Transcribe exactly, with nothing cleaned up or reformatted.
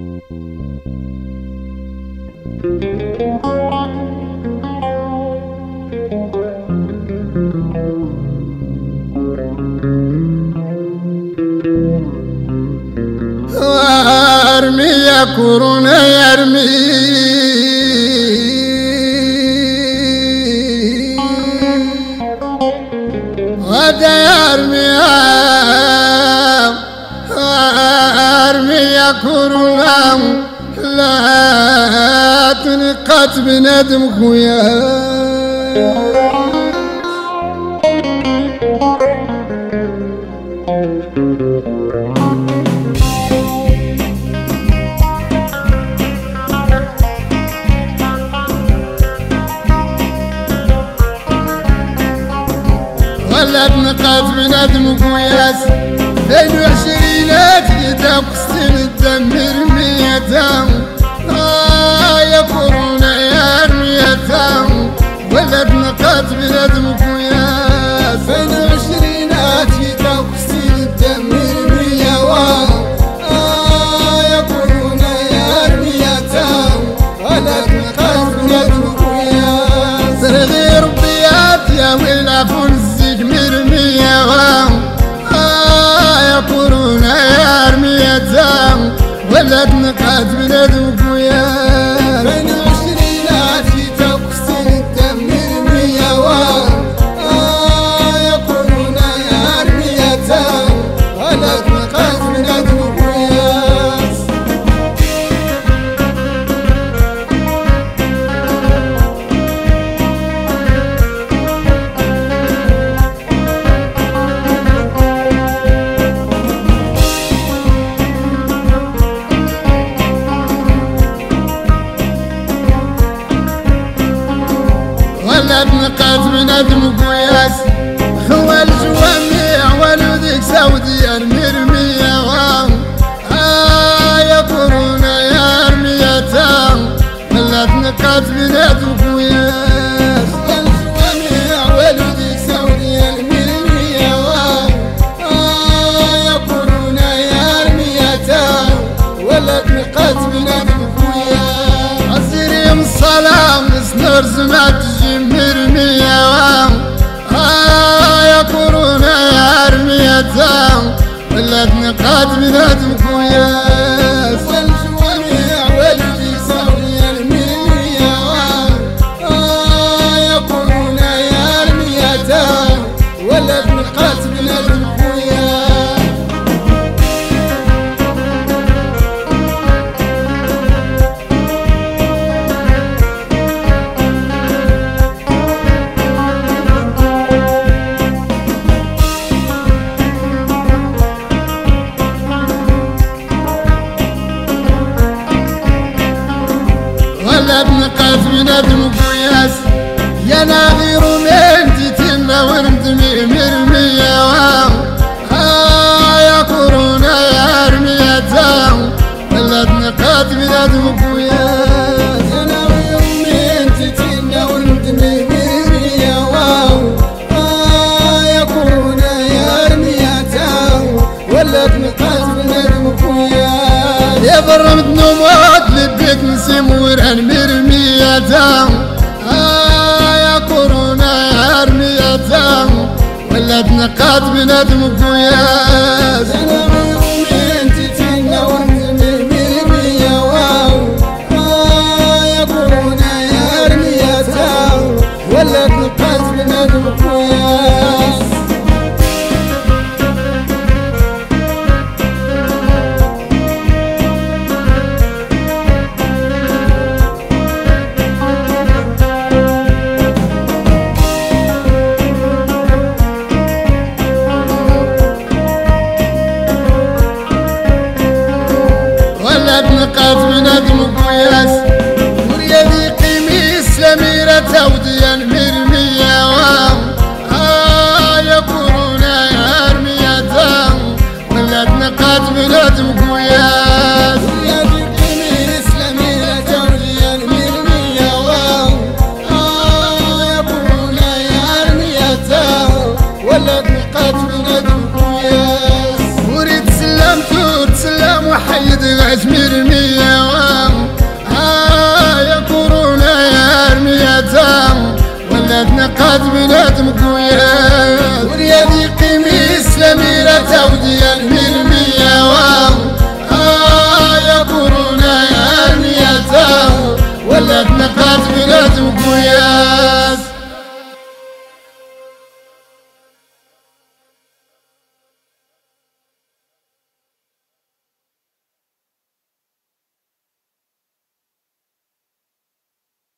وارمي يا كورونا يرمي غدا يرمي ارمي يا كورونا لا تنقت بندم خويا ولا تنقات بندم خويا اثنين وعشرينات يداك سن تدمر ميتام آه يا كورونا يا رميتام ولا تنقات بندم خويا اثنين وعشرينات يداك سن تدمر ميتام آه يا كورونا يا رميتام ولا تنقات بندم خويا سرغي ربيات يا ويلا فنزيك مرمية آه يا كورونا يا رميتام ولا تنقات بندم خويا بين العشرينات جيتك سن تدمر مية آه يا كورونا يا رميتام ولا تنقات بندم خويا ولا تنقات بندم خوياس خوال جوامع والوديك سعودية المرمية آه يا كورونا يا رميتام ولا تنقات بندم خوياس خوال جوامع والوديك سعودية المرمية آه يا كورونا يا رميتام ولا تنقات بندم خوياس عزيري من الصلاة مسنور زمات مرمية آه يا كورونا يا رميتام ولا تنقات بندم خويا والجوامع والديك سعودية المرمية آه يا كورونا يا رميتام ولا تنقات بندم خويا ولا تنقات بندم خوياس يا ناغير ومين جيتنا ورمدمي مرمية آه يا كورونا يا رميتام ولا تنقات بندم خوياس يا ناغير ومين جيتنا ورمدمي مرمية آه يا كورونا يا رميتام ولا تنقات بندم خوياس يا برمت نموت لبيك نسيم وران مرميتام آه يا كورونا يا رميتام ولا تنقات بندم خوياس انا من تتنا ورمي مرمية آه يا كورونا يا رميتام ولا تنقات بندم خوياس تنقات بندم خوياس وريالي قميص سميرة توديا المرمية آه يا كورونا يا رميتام ولا تنقات بندم خوياس وريالي قميص سميرة توديا المرمية آه يا كورونا يا رميتام ولا تنقات بندم خوياس وريد سلامتو تسلام وحيد غاش مرمية